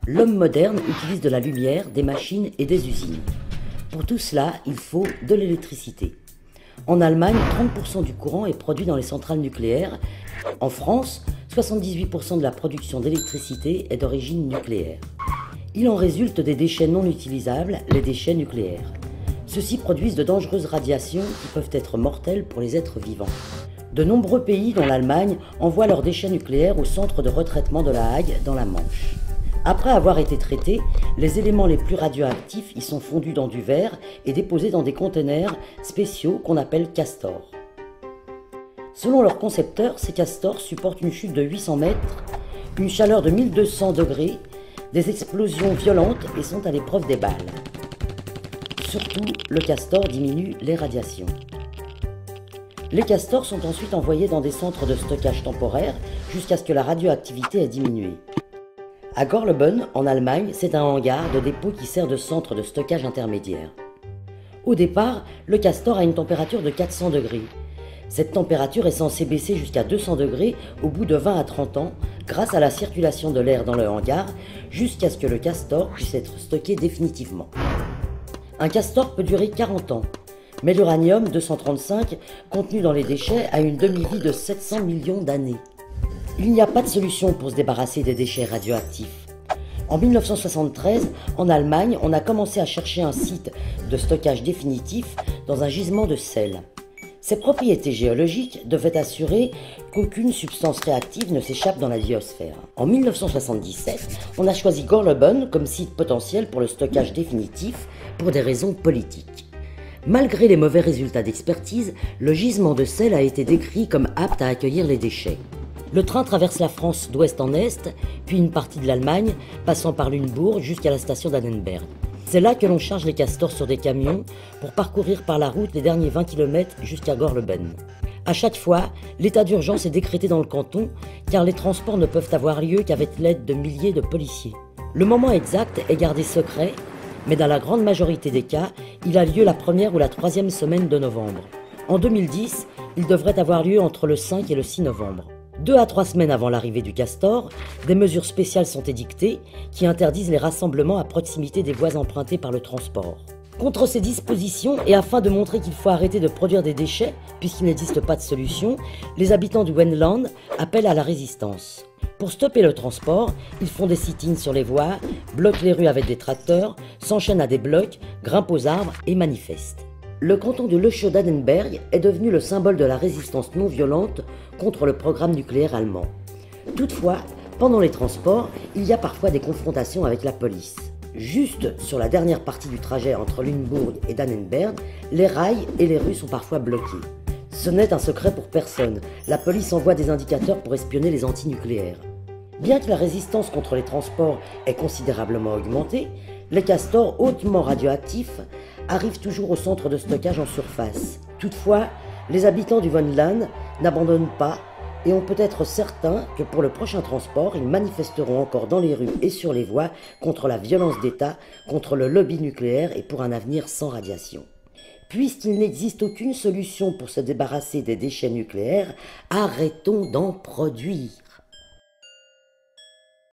L'homme moderne utilise de la lumière, des machines et des usines. Pour tout cela, il faut de l'électricité. En Allemagne, 30% du courant est produit dans les centrales nucléaires. En France, 78% de la production d'électricité est d'origine nucléaire. Il en résulte des déchets non utilisables, les déchets nucléaires. Ceux-ci produisent de dangereuses radiations qui peuvent être mortelles pour les êtres vivants. De nombreux pays, dont l'Allemagne, envoient leurs déchets nucléaires au centre de retraitement de La Hague, dans la Manche. Après avoir été traités, les éléments les plus radioactifs y sont fondus dans du verre et déposés dans des conteneurs spéciaux qu'on appelle castors. Selon leurs concepteurs, ces castors supportent une chute de 800 mètres, une chaleur de 1200 degrés, des explosions violentes et sont à l'épreuve des balles. Surtout, le castor diminue les radiations. Les castors sont ensuite envoyés dans des centres de stockage temporaires jusqu'à ce que la radioactivité ait diminué. À Gorleben, en Allemagne, c'est un hangar de dépôt qui sert de centre de stockage intermédiaire. Au départ, le castor a une température de 400 degrés. Cette température est censée baisser jusqu'à 200 degrés au bout de 20 à 30 ans grâce à la circulation de l'air dans le hangar jusqu'à ce que le castor puisse être stocké définitivement. Un castor peut durer 40 ans, mais l'uranium-235 contenu dans les déchets a une demi-vie de 700 millions d'années. Il n'y a pas de solution pour se débarrasser des déchets radioactifs. En 1973, en Allemagne, on a commencé à chercher un site de stockage définitif dans un gisement de sel. Ses propriétés géologiques devaient assurer qu'aucune substance réactive ne s'échappe dans la biosphère. En 1977, on a choisi Gorleben comme site potentiel pour le stockage définitif pour des raisons politiques. Malgré les mauvais résultats d'expertise, le gisement de sel a été décrit comme apte à accueillir les déchets. Le train traverse la France d'ouest en est, puis une partie de l'Allemagne, passant par Lunebourg jusqu'à la station d'Annenberg. C'est là que l'on charge les castors sur des camions pour parcourir par la route les derniers 20 km jusqu'à Gorleben. À chaque fois, l'état d'urgence est décrété dans le canton, car les transports ne peuvent avoir lieu qu'avec l'aide de milliers de policiers. Le moment exact est gardé secret, mais dans la grande majorité des cas, il a lieu la première ou la troisième semaine de novembre. En 2010, il devrait avoir lieu entre le 5 et le 6 novembre. 2 à 3 semaines avant l'arrivée du castor, des mesures spéciales sont édictées qui interdisent les rassemblements à proximité des voies empruntées par le transport. Contre ces dispositions et afin de montrer qu'il faut arrêter de produire des déchets puisqu'il n'existe pas de solution, les habitants du Wendland appellent à la résistance. Pour stopper le transport, ils font des sit-ins sur les voies, bloquent les rues avec des tracteurs, s'enchaînent à des blocs, grimpent aux arbres et manifestent. Le canton de Leuchow-Dannenberg est devenu le symbole de la résistance non violente contre le programme nucléaire allemand. Toutefois, pendant les transports, il y a parfois des confrontations avec la police. Juste sur la dernière partie du trajet entre Lunebourg et Dannenberg, les rails et les rues sont parfois bloqués. Ce n'est un secret pour personne, la police envoie des indicateurs pour espionner les antinucléaires. Bien que la résistance contre les transports ait considérablement augmenté, les castors hautement radioactifs arrivent toujours au centre de stockage en surface. Toutefois, les habitants du Wendland n'abandonnent pas et on peut être certain que pour le prochain transport, ils manifesteront encore dans les rues et sur les voies contre la violence d'État, contre le lobby nucléaire et pour un avenir sans radiation. Puisqu'il n'existe aucune solution pour se débarrasser des déchets nucléaires, arrêtons d'en produire.